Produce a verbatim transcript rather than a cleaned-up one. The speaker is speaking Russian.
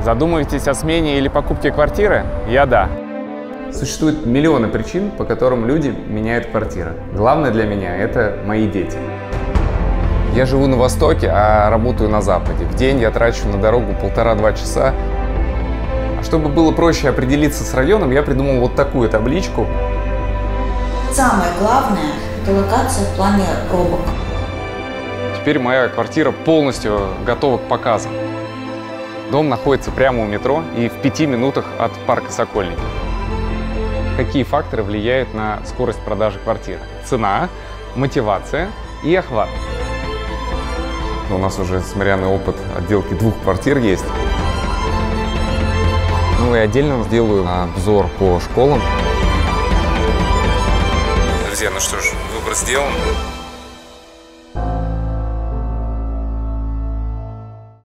Задумываетесь о смене или покупке квартиры? Я да. Существует миллионы причин, по которым люди меняют квартиры. Главное для меня – это мои дети. Я живу на Востоке, а работаю на Западе. В день я трачу на дорогу полтора-два часа. А чтобы было проще определиться с районом, я придумал вот такую табличку. Самое главное – это локация в плане пробок. Теперь моя квартира полностью готова к показам. Дом находится прямо у метро и в пяти минутах от парка Сокольники. Какие факторы влияют на скорость продажи квартиры? Цена, мотивация и охват. У нас уже, смотря на опыт отделки двух квартир, есть. Ну и отдельно сделаю обзор по школам. Друзья, ну что ж, выбор сделан.